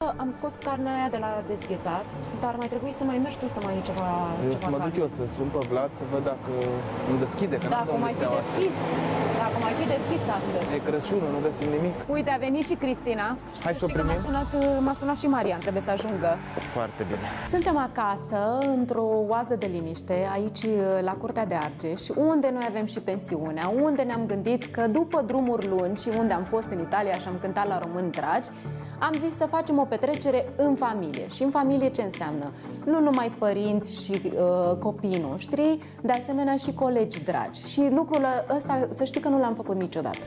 am scos carnea aia de la dezghețat, dar mai trebuie să mai mergi tu să mai iei ceva. Eu să mă duc eu să sun pe Vlad să văd dacă nu deschide, că Dacă mai fi deschis. Dacă mai fi deschis astăzi. E Crăciunul, nu găsim nimic. Uite, a venit și Cristina. Hai să o primim. M-a sunat și Marian, trebuie să ajungă. Foarte bine. Suntem acasă, într-o oază de liniște, aici la Curtea de Argeș, unde noi avem și pensiunea, unde ne-am gândit că după drumuri lungi și unde am fost în Italia și am cântat la Români Dragi, am zis să facem o petrecere în familie. Și în familie ce înseamnă? Nu numai părinți și copiii noștri, de asemenea și colegi dragi. Și lucrul ăsta, să știi că nu l-am făcut niciodată.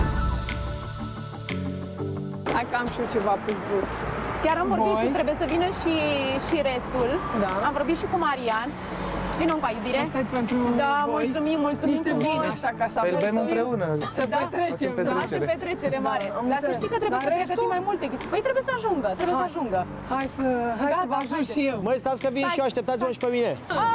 Hai că am și eu ceva pentru... Chiar am vorbit, Voi? trebuie să vină și restul. Da. Am vorbit și cu Marian. Vino încă, iubire. Asta e pentru Da, voi. mulțumim Niște frumos. vin, așa, ca să Păi aveți bem împreună. să petrecem. facem Da. Facem petrecere mare. am Dar să înțeles. știi că trebuie Dar să restul? pregătim mai multe chestii. Păi trebuie să ajungă, trebuie să ajungă. Hai să Gata, vă ajut haide. și eu. Măi, stați că vin și eu, așteptați-mă și pe mine.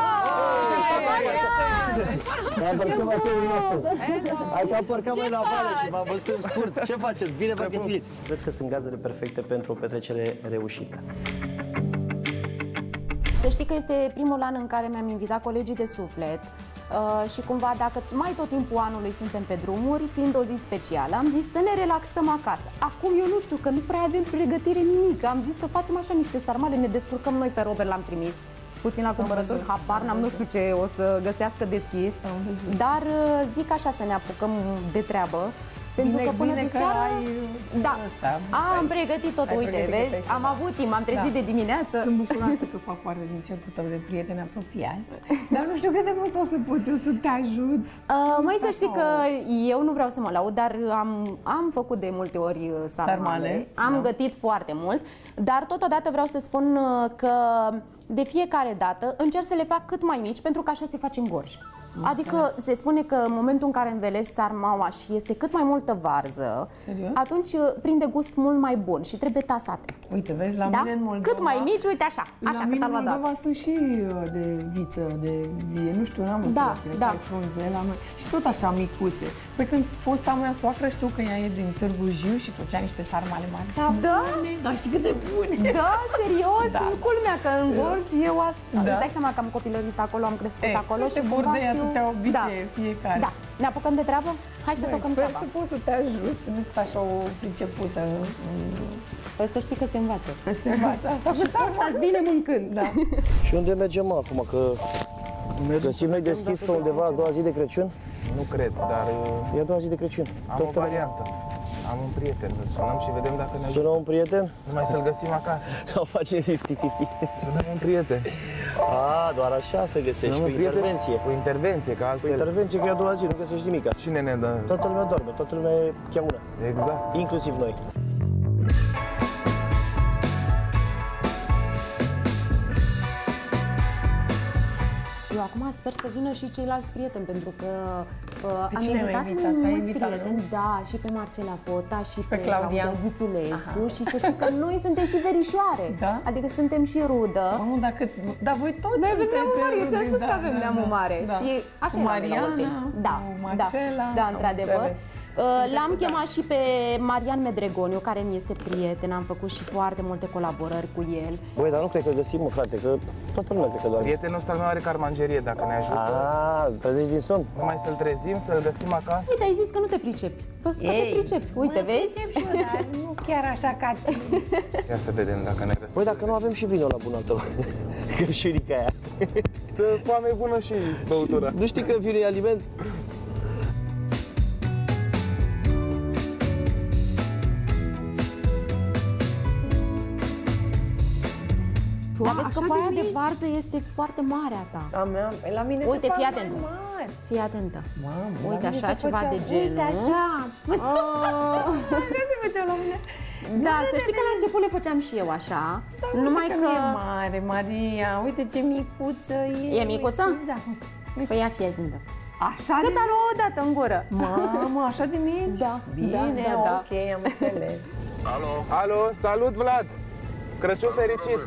Hai că am parcat mai la afară și v-am văzut în scurt. Ce faceți? Bine v-am găsit. Cred că sunt gazdele perfecte pentru o petrecere reușită. Să știi că este primul an în care mi-am invitat colegii de suflet și cumva dacă mai tot timpul anului suntem pe drumuri, fiind o zi specială, am zis să ne relaxăm acasă. Acum eu nu știu, că nu prea avem pregătire nimic, am zis să facem așa niște sarmale, ne descurcăm noi, pe Robert l-am trimis puțin la cumpărături, habar n-am, nu știu ce o să găsească deschis, dar zic așa să ne apucăm de treabă. Pentru că până de seară... Da, am pregătit tot, uite, vezi? Am avut timp, am trezit de dimineață. Sunt bucuroasă că fac parte din cercul tău de prieteni apropiați. Dar nu știu cât de mult o să pot eu să te ajut. Mai să știi că eu nu vreau să mă laud, dar am făcut de multe ori sarmale. Am gătit foarte mult, dar totodată vreau să spun că de fiecare dată încerc să le fac cât mai mici, pentru că așa se face în gorj. Adică se spune că în momentul în care învelești sarmaua și este cât mai multă varză, Serios? atunci prinde gust mult mai bun și trebuie tasate. Uite, vezi, la Da? mine în Moldova... Cât mai mici, uite așa, La așa, mine cât în al Moldova sunt și de viță, de vie, nu știu, n-am văzut Da, la tine, da. care frunze la noi. Și tot așa micuțe. Păi când fosta mea soacră, știu că ea e din Târgu Jiu și făcea niște sarmale mari. Da? Bune, dar știi cât de bune! Da, serios, Da. culmea că în gorj eu Da. îți dai seama că am copilărit acolo, am crescut acolo și uite, cumva bordei știu... atâtea obicei fiecare. Da, ne apucăm de treabă? Hai să tocăm Sper ceapa. să pot să te ajut, nu sunt așa o pricepută. Păi să știi că se învață. Se învață asta cu Asta îți vine mâncând. Da. Și unde mergem acum? Că găsim noi deschis pe undeva a doua zi de Crăciun? Nu cred, dar E a doua zi de Crăciun. am o variantă. Am un prieten, îl sunăm și vedem dacă ne ajută. Sună un prieten? Numai să-l găsim acasă. Sau facem 50-50? Sunăm un prieten. A, doar așa se găsești, Sunăm cu un prieten. intervenție. Cu intervenție, că Cu altfel... intervenție, că e a doua zi, nu găsești nimica. Cine ne dă? Toată lumea doarme, toată lumea e cheaună, Exact. inclusiv noi. Eu acum sper să vină și ceilalți prieteni, pentru că am cine ai invitat invitat? Ai mulți invitat, prieteni, da, și pe Marcela Fota și pe Claudia Ghițulescu și să știi că noi suntem și verișoare, Da? adică suntem și rudă. Mamă, dar voi toți Noi avem neamul mare, eu ți-am rude, spus că da, avem da, neamul da, mare da. și așa Cu era la Mariana, multe. Da, cu Marcela, da, am într-adevăr. înțeles. L-am chemat și pe Marian Medregoniu, care mi este prieten, am făcut și foarte multe colaborări cu el. Băi, dar nu cred că găsim, mă, frate, că toată lumea cred că doarme. Prietenul ăsta meu are carmangerie, dacă ne ajută. A, trezești din somn? Numai să-l trezim, să-l găsim acasă. Uite, ai zis că nu te pricepi. Că te pricepi. Uite, vezi? Și eu, dar nu chiar așa ca tine. Ia să vedem dacă ne răspunde. Băi, dacă nu avem și vinul la bunul tău, căpșurica aia. Dă foame bună și băutura. Nu știi că vinul e aliment? Dar vezi că așa foaia de de mici? varză este foarte mare a ta. A mea, la mine Uite, se fac fii mai atent. mari. Fii atentă. Mamă, Uite la mine așa, se ceva făcea- de genul. Uite așa. Așa se făcea la mine. Da, să știi că la început le făceam și eu așa. Numai Uite că... nu e mare, Maria. Uite ce micuță e. E micuță? Da. Păi ia fii atentă. Așa Cât de a luat o dată în gură. Mamă, așa de mici? Da, Bine, da, da. ok, am înțeles. Alo, salut Vlad! Crăciun fericit!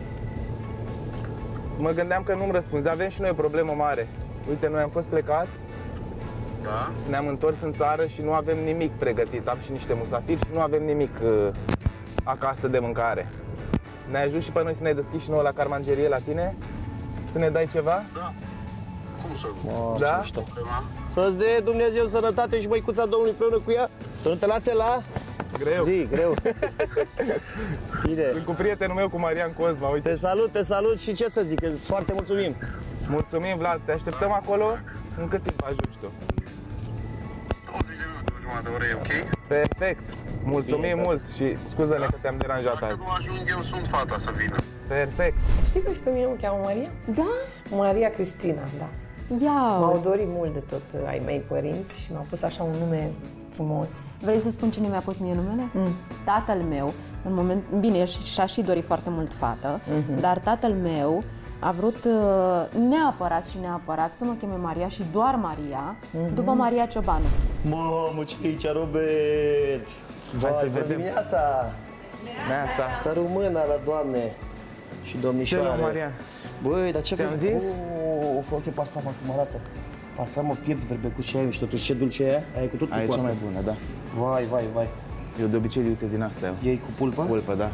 Mă gândeam că nu-mi răspunzi, avem și noi o problemă mare. Uite, noi am fost plecați, Da? ne-am întors în țară și nu avem nimic pregătit. Am și niște musafiri și nu avem nimic acasă de mâncare. Ne ajut și pe noi să ne deschizi și nouă la carmangerie la tine? Să ne dai ceva? Da. Cum să Da? Să-ți dea Dumnezeu sănătate și măicuța Domnului împreună cu ea. Să nu te lase la Greu. zi, greu. Bine. Sunt cu prietenul meu, cu Marian Cosma, uite. Te salut și ce să zic, îți foarte mulțumim. Mulțumim, Vlad, te așteptăm acolo. În cât timp ajungi tu? 20 de minute, o jumătate de oră, e ok? Perfect. Mulțumim Bine, mult și scuză-ne că te-am deranjat Dacă azi. nu ajung eu, sunt fata să vină. Perfect. Știi că și pe mine mă cheamă Maria? Da? Maria Cristina, da. M-au Ia. dorit mult de tot ai mei părinți și mi-au pus așa un nume frumos. Vrei să spun cine mi-a pus mie numele? Tatăl meu, în moment, bine, și-a și dorit foarte mult fată, dar tatăl meu a vrut neapărat să mă cheme Maria și doar Maria, după Maria Ciobanu. Mamă, ce e aici, Robert? Hai să Vai, vedem. bună dimineața! Neața. Să rămână la doamne și Ce domnișoare. luăm, Marian? Băi, dar ce Ți-am vrei? zis? Uite pasta, mă, cum arată. Pasta, mă, piept, berbecuț și aia și totuși ce dulce e aia? Aia e cu tot Aia e cu cea asta. mai bună, da. Vai. Eu de obicei, uite, din asta eu. Ei cu pulpă? Pulpă, da.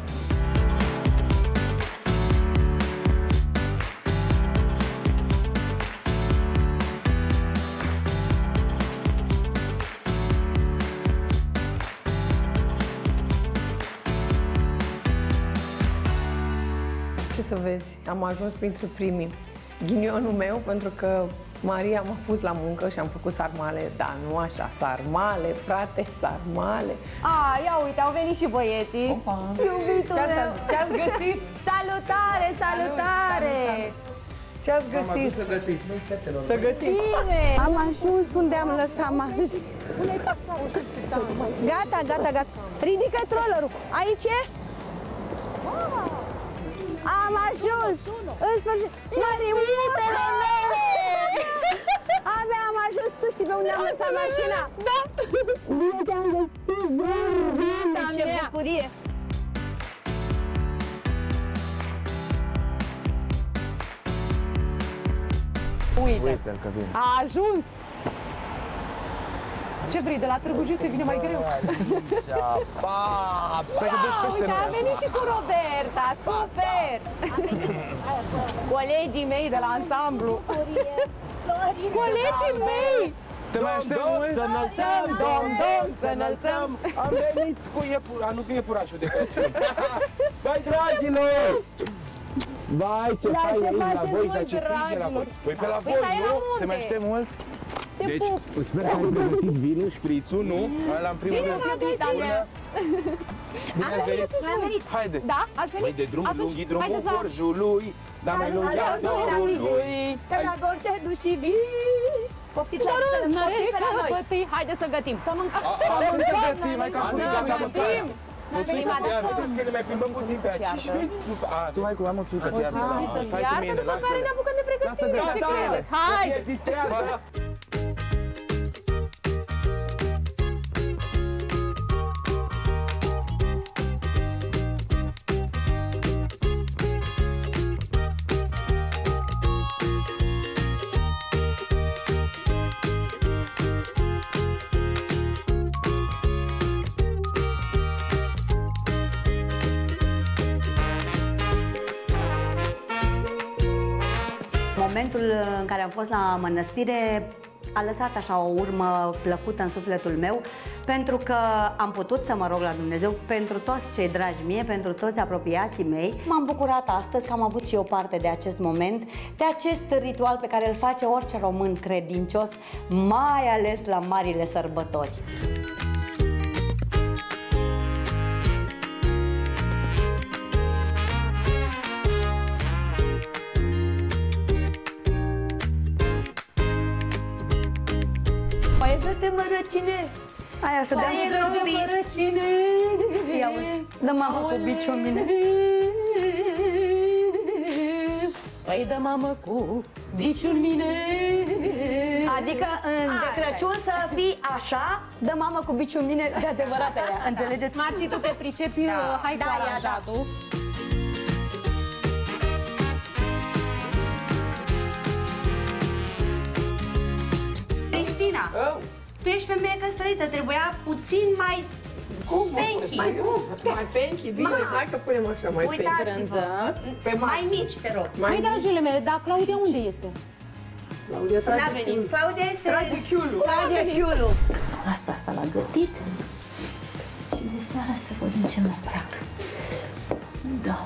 Ce să vezi, am ajuns printre primii. Ghinionul meu, pentru că Maria m-a pus la muncă și am făcut sarmale, dar nu așa, sarmale, frate, sarmale. A, ia uite, au venit și băieții. Opa. Iubitul meu. Ce-ați găsit? Salutare! Ce-ați găsit? Să gătiți. Să gătim. Bine! Am ajuns unde am lăsat mașina. Gata. Ridică trollerul. Aici e? Am ajuns! În sfârșit! Măriuitele mele! Abia am ajuns, tu știi pe unde am lăsat mașina? Da! Bine te-am găsit! Ce bucurie! Uite-l că vine. A ajuns! Ce vrei, de la Târgu Jiu se vine mai greu? Stai că deci peste Uite, a noi. venit și cu Roberta, super! Colegii mei de la ansamblu. Colegii mei! Te mai aștept mult? Să înălțăm, Dom, să înălțăm! Am venit cu nu cu iepurașul de Crăciun. Băi, dragilor! Vai, ce fain e aici la voi, dar ce frig e la voi. Păi pe la voi, stai la nu? munte. Te mai aștept mult? Deci, sper că ai pregătit vinul, șprițul, nu? Ăla în primul rând. Bine ați venit. Haideți. Da? Ați venit? Băi, de drum Atunci, lung, e drumul haideți la- Borjului, dar mai lung e adorului. Că la gorte nu și vii. Poftiți la noi! Căpătâi, haide să gătim. Să mâncăm. Am să gătim, mai ca Am puțin. gata, gătim. Mulțumesc, vedeți că ne mai plimbăm puțin pe aici și veni. Tu hai cu mea, mă, tu că Mulțumim să-ți iartă, după care ne apucăm de pregătire. Ce credeți? Haide! Distrează! Momentul în care am fost la mănăstire a lăsat așa o urmă plăcută în sufletul meu, pentru că am putut să mă rog la Dumnezeu pentru toți cei dragi mie, pentru toți apropiații mei. M-am bucurat astăzi că am avut și eu parte de acest moment, de acest ritual pe care îl face orice român credincios, mai ales la marile sărbători. Mai dă-te mărăcine! Aia să dea Cine? Ia uși, dă mamă cu biciu în mine. Păi dă mamă cu biciul mine. Adică de Crăciun să fii așa, dă mamă cu biciu în mine, de adevărată aia, înțelegeți? Marci, tu te pricepi, hai cu Da, ia, aranjatul. Cristina, tu ești femeie căsătorită, trebuia puțin mai Fenchi, Mai fenchi, bine, hai că punem așa mai fenchi. uitați-vă, mai mici, te rog. Hai, dragile mele, dar Claudia unde este? Claudia, N-a venit. Claudia este... Trage chiulul. Trage chiulul. Las pe asta la gătit și de seara să văd în ce mă îmbrac. Da.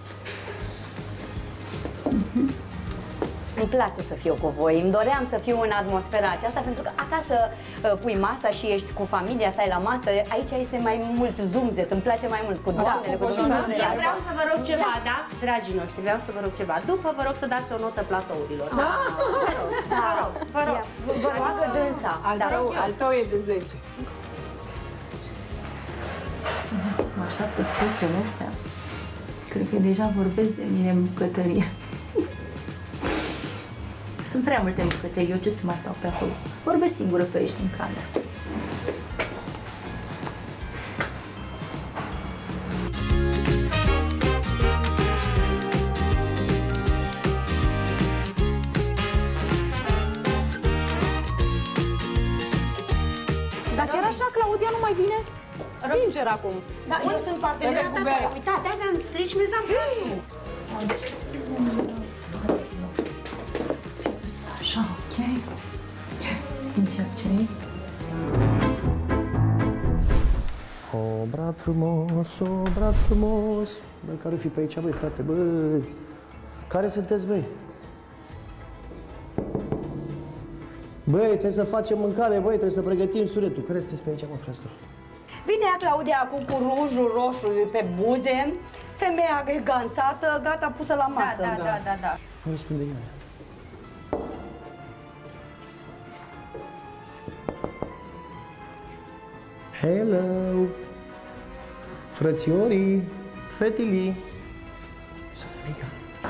Îmi place să fiu cu voi, îmi doream să fiu în atmosfera aceasta, pentru că acasă pui masa și ești cu familia, stai la masă, aici este mai mult zumzet, îmi place mai mult cu doamnele, cu domnule. Eu vreau să vă rog ceva, da? Dragii noștri, vreau să vă rog ceva. După vă rog să dați o notă platourilor. Da? Vă rog, vă rog. Vă roagă dânsa. Al tău e de 10. Să mă așteaptă fetele astea. Cred că deja vorbesc de mine în bucătărie. Sunt prea multe în bucătărie, eu ce să mai stau pe acolo? Vorbesc singură pe aici, în cameră. Dar chiar așa, Claudia nu mai vine? Sincer acum. Da, eu sunt partenera ta care, uitați, de-aia am strici mezamplazul. Așa, ok. Schimb cercei. O, brat frumos, o, brat frumos. Băi, care fi pe aici, băi, frate, băi? Care sunteți, băi? Băi, trebuie să facem mâncare, băi, trebuie să pregătim sunetul. Care sunteți pe aici, mă, fraților? Vine Claudia acum cu rujul roșu pe buze, femeia ganțată, gata, pusă la masă. Da. Nu răspunde ea. Hello! Frățiorii, fetilii. Sătărica.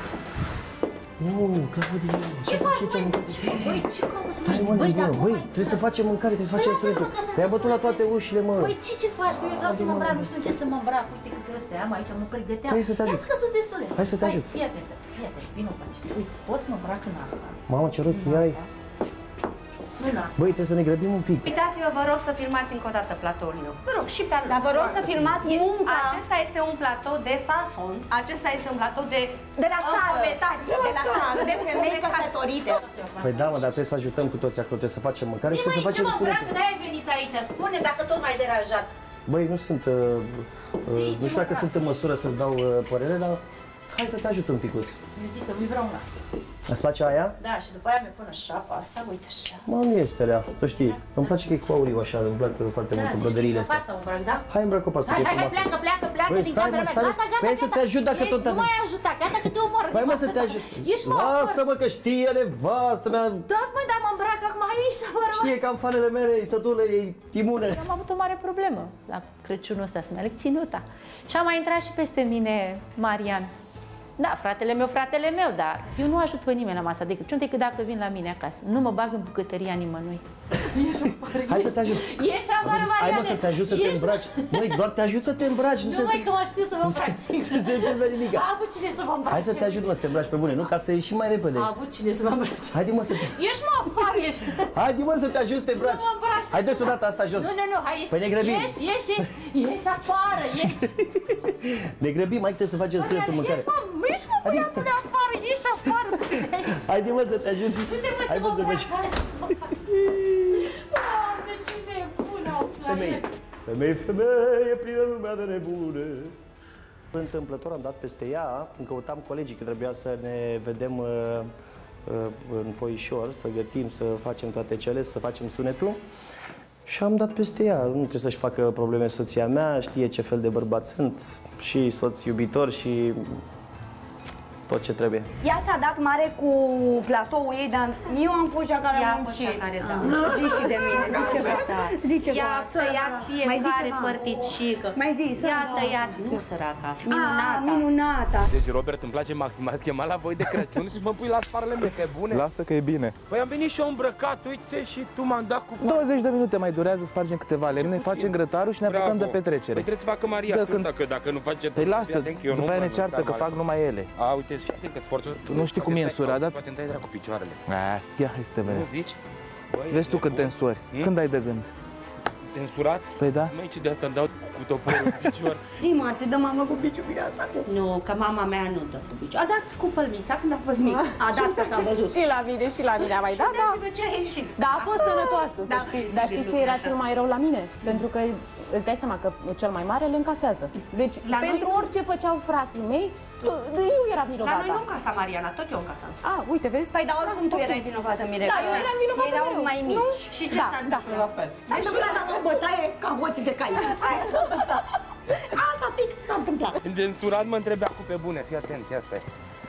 Claudia, Ce faci, băi? Băi, ce cauți, stai, mă, băi, dar băi, trebuie să facem mâncare, trebuie să facem sunetul. Mi-a bătut la toate ușile, mă. Băi, ce faci? Că eu vreau să mă îmbrac, nu știu ce să mă îmbrac. Uite câte astea am aici, mă pregăteam. Hai să te ajut. Vezi că sunt destule. Hai să te ajut. Fii atent, vino pe aici. Uite, poți să mă îmbrac în asta. Mamă, ce rochii ai. Nu în asta. Băi, trebuie să ne grăbim un pic. Uitați-vă, vă rog să filmați încă o dată platoul meu. Vă rog, și pe al Dar vă rog să filmați munca. Acesta este un platou de fason. Acesta este un platou de la țară. înfometați, de la țară, de femei căsătorite. Păi da, mă, dar trebuie să ajutăm cu toți acolo, trebuie să facem mâncare și Zi-mă, să facem ce mă îmbrac, sunetul. de-aia ai venit aici. Spune dacă tot m-ai deranjat. Băi, nu sunt, nu știu dacă mă sunt în măsură să-ți dau părere, dar hai să te ajut un picuț. Eu zic că vreau un asta. Îți place aia? Da, și după aia mi pun șafa asta, uite așa. Mă, nu este rea, să știi. Îmi place că e cu auriu așa, îmi plac foarte mult cu broderiile astea. Asta mă îmbrac, da? Hai, îmbracă pe asta, că e Hai, frumoasă. pleacă Băi, din stai, camera mă, mea. stai, Gata, păi să te ajut dacă tot Nu mai ajuta, gata că te omor. Băi, mă, să te ajut. Ești mă Lasă-mă că știe nevastă mea. Da, mă, dar mă îmbrac acum aici să vă rog. Știe că am fanele mele, e sătulă, e imune. Am avut o mare problemă la Crăciunul ăsta, să-mi aleg ținuta. Și a mai intrat și peste mine Marian. Da, fratele meu, dar eu nu ajut pe nimeni la masa de Crăciun decât dacă vin la mine acasă. Nu mă bag în bucătăria nimănui. Hai să te ajut. Ieși afară, Mariane! Hai, mă, să te ajut să te îmbraci. Măi, doar te ajut să te îmbraci. Nu mai că mă știu să mă îmbrac singur. Nu se întâmplă nimic. A avut cine să mă îmbrace. Hai să te ajut, mă, să te îmbraci pe bune, nu? Ca să ieși mai repede. A avut cine să mă îmbrace. Haide, mă, să te... Ieși, mă, afară, ieși. Haide, mă, să te ajut să te îmbraci. Nu mă îmbraci. Haideți o dată asta jos. Nu, hai, ieși. Păi ne grăbim. Ieși afară, ieși. Ne grăbim, mai trebuie să facem sunetul mâncare. Ieși, mă, băiatule, afară, ieși afară. Haide, mă, să te ajut. Uite, mă, să mă îmbraci. Doamne, ce nebună, Femei, femeie, plină lumea de nebune. Întâmplător am dat peste ea, îmi căutam colegii că trebuia să ne vedem în foișor, să gătim, să facem toate cele, să facem sunetul. Și am dat peste ea. Nu trebuie să-și facă probleme soția mea, știe ce fel de bărbat sunt, și soț iubitor și tot ce trebuie. Ea s-a dat mare cu platoul ei, dar eu am fost cea care am muncit. Zici și de mine, zi ceva. Zi ceva. I-a tăiat fiecare părticică. Mai zi, I-a tăiat, nu săraca, minunata. Minunata. Deci, Robert, îmi place maxim. M-ați chemat la voi de Crăciun și mă pui la sparele mele, că e bune. Lasă că e bine. Păi am venit și eu îmbrăcat, uite, și tu m-am dat cu... 20 de minute mai durează, spargem câteva lemne, facem grătarul și ne apucăm de petrecere. Păi trebuie să facă Maria Cânta, că dacă nu face... Păi lasă, după aia ne ceartă că fac numai ele. A, uite, și atent că sforțul... Nu știi cum e însurat, Poate îmi dai dracu picioarele. Ia, hai să te vedem. Nu zici? Vezi tu când te însori, când ai de gând? Te însurat? Păi da. Măi, ce de asta dau cu toporul în picior. Zi-mă, ce dă mama cu piciul bine asta cu? Nu, că mama mea nu dă cu piciul. A dat cu pălmița când a fost mic. A dat că s-a văzut. Și la mine, și la mine a mai dat, da. Ce a ieșit. Da, a fost sănătoasă, să știi. Dar știi ce era cel mai rău la mine? Pentru că îți dai seama că cel mai mare le încasează. Deci, pentru orice făceau frații mei, eu eram vinovată. La noi nu încasa Mariana, tot eu încasam. Uite, vezi? Păi, dar oricum tu erai vinovată, Mirela. Da, eu eram vinovată erau mereu. mai mici. Și ce s-a întâmplat? La fel. S-a întâmplat la o bătaie ca hoții de cai. Aia s-a întâmplat. Asta fix s-a întâmplat. De însurat mă întrebe acum pe bune, fii atent, ia stai.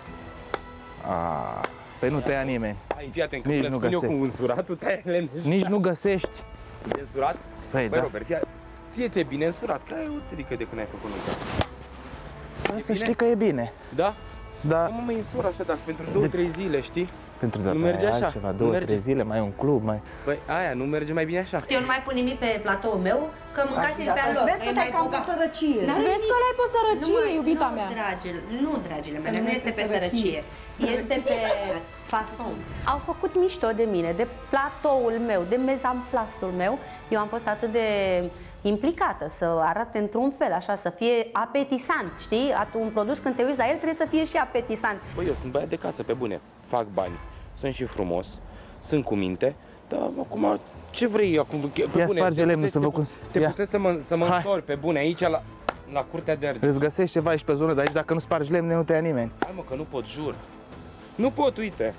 Păi nu te ia nimeni. Hai, fii atent, Nici când nu spun eu găsești. cu însuratul, tăia lemne. Nici nu găsești. De însurat? Păi da. Robert, fii ție bine însurat, că ai o țirică de când ai făcut nunta. Să știi că e bine. Da? Da. Mă mai însur așa, dar pentru 2-3 zile, știi? Pentru Nu merge așa. altceva, Nu 2-3 merge. zile, mai un club, mai... Păi aia, nu merge mai bine așa. Eu nu mai pun nimic pe platoul meu, că mâncați-l pe al lor. Vezi că te-ai cam pe sărăcie. Vezi că l-ai pe sărăcie, iubita mea. Nu, dragile mele, nu este pe sărăcie. Este pe fason. Au făcut mișto de mine, de platoul meu, de mezamplastul meu. Eu am fost atât de implicată, să arate într-un fel, așa, să fie apetisant, știi? Un produs, când te uiți la el, trebuie să fie și apetisant. Băi, eu sunt băiat de casă, pe bune. Fac bani, sunt și frumos, sunt cu minte, dar acum, ce vrei eu acum? Pe Ia bune, sparge lemnul să vă Te pusezi să mă însori, pe bune, aici, la curtea de argint. Îți găsești ceva aici pe zonă, dar aici dacă nu spargi lemne, nu te ia nimeni. Hai mă, că nu pot, jur. Nu pot, uite.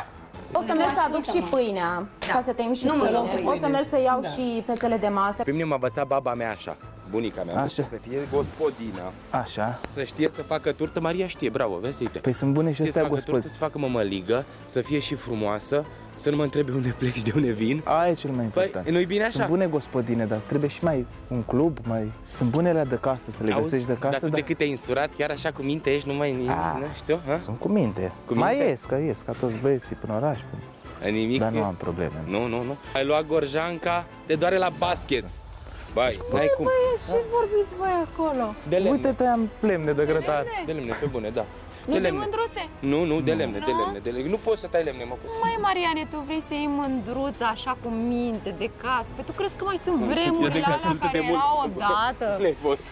O să merg să aduc și pâinea, ca să tăiem și pâine. O să merg să iau și fețele de masă. Pe mine m-a învățat baba mea așa, bunica mea, Așa. să fie gospodină, Așa. să știe să facă turtă. Maria știe, bravo, vezi, uite. Păi sunt bune și Știe să astea facă gospodi. turtă, să facă mămăligă, să fie și frumoasă, să nu mă întrebe unde plec și de unde vin. Aia e cel mai important. nu-i bine așa? Sunt bune gospodine, dar îți trebuie și mai un club, mai... Sunt bunele de casă, să le găsești de casă, dar tu de cât te-ai însurat, chiar așa cu minte ești, nu mai nu știu, ha? Sunt cu minte. Cu Mai minte? ies, ca toți băieții până oraș. Nimic. Dar nu am probleme. Nu. Ai luat gorjanca, te doare la basket. Bai, n-ai cum. Băieți, ce vorbiți voi acolo? De lemne. Uite, tăiam lemne de grătat. De lemne, pe bune, da. Nu de mândruțe? Nu, de lemne, de lemne. Nu poți să tai lemne, mă. Măi, Mariane, tu vrei să iei mândruță așa cu minte de casă? Păi tu crezi că mai sunt vremurile alea care erau odată? Nu-ai fost.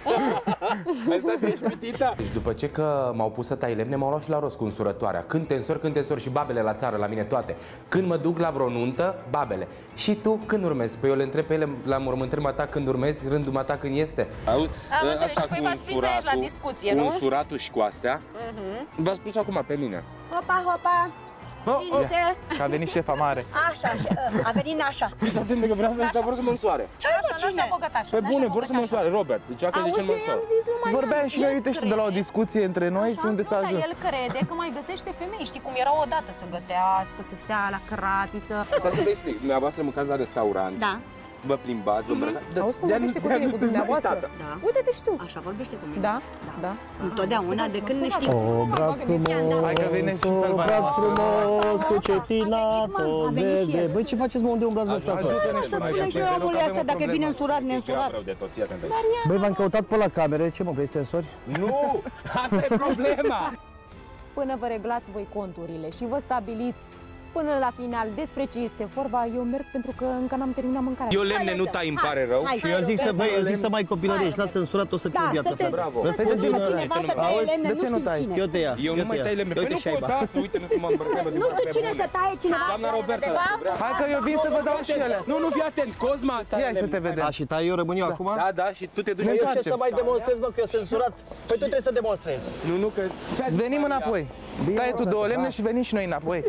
Asta ești pitită. Deci după ce că m-au pus să tai lemne, m-au luat și la rost cu însurătoarea. Când te însori și babele la țară, la mine toate. Când mă duc la vreo nuntă, babele. Și tu când urmezi? Păi eu le întreb pe ele la mormântări, mă când urmezi, rândul mă când este. Auzi, Am înțeles, și păi v-ați prins aici la discuție, nu? Cu însuratul și cu astea, v-ați pus acum pe mine. Hopa, liniște. Că a venit șefa mare. Așa, a venit nașa. Fiți atent că vreau să mă însoare. Ce cine? Pe bune, vor să mă însoare, Robert. Zicea că de ce mă Auzi, eu i-am însoare. zis lui Marian. Vorbeam și noi, uite, de la o discuție între noi, Așa, unde s-a nu, ajuns. Dar el crede că mai găsește femei, știi cum erau odată, să gătească, să stea la cratiță. Asta să vă explic. Dumneavoastră mâncați la restaurant. Da. Vă plimbați, vă îmbrăcați. Auzi cum vorbește cu tine, cu dumneavoastră? Da. Uite-te și tu. Așa vorbește cu mine. Da? Da. Întotdeauna, de când ne știm. Brad frumos, Hai că vine și salvarea brad noastră. frumos, cu cetinato A venit și verde. el. Băi, ce faceți, mă, unde umblați voi asta? Ajută-ne și Să noi, spune și că omului avem ăsta o dacă e problemă. bine însurat, neînsurat. Rău de tot, fii atent. Băi, v-am căutat pe la camere. Ce, mă, vrei să te însori? Nu! Asta e problema! Până vă reglați voi conturile și vă stabiliți până la final despre ce este vorba, eu merg pentru că încă n-am terminat mâncarea. Eu lemne nu tai, îmi pare rău. Hai, Și eu zic să, băi, eu zic să mai copilărești, lasă însurat, o să fie Da, viața să te- ta. Bravo. Vezi, Păi de ce nu tai? Cineva să taie lemne, De ce nu știu tai? cine. Eu te ia. Eu nu mai tai lemne. Păi Uite nu și aiba. pot, asta, uite, nu să mă îmbrăcăm de Nu știu cine să taie cineva. Doamna Roberta, Hai că eu vin să vă dau și ele. Nu, fii atent, Cosma, tai Ia să te vedem. A, și tai eu rămân eu acum? Da, și tu te duci Eu ce întoarce. să mai demonstrez, mă, că eu sunt însurat? Păi tu trebuie să demonstrezi. Nu, că... Venim înapoi. Tai tu două lemne și venim și noi înapoi.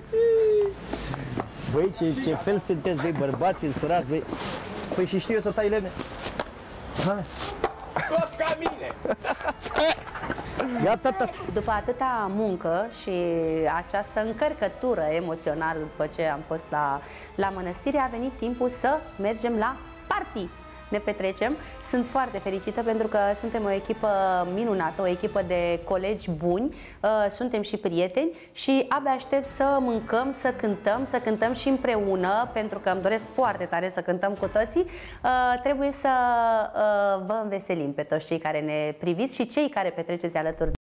Băi, ce fel sunteți, băi, bărbați însurați, băi. Păi și știu eu să tai lemne. Hai. Tot ca mine! Ia, tata. După atâta muncă și această încărcătură emoțională după ce am fost la mănăstire, a venit timpul să mergem la party. Ne petrecem. Sunt foarte fericită pentru că suntem o echipă minunată, o echipă de colegi buni, suntem și prieteni și abia aștept să mâncăm, să cântăm și împreună, pentru că îmi doresc foarte tare să cântăm cu toții. Trebuie să vă înveselim pe toți cei care ne priviți și cei care petreceți alături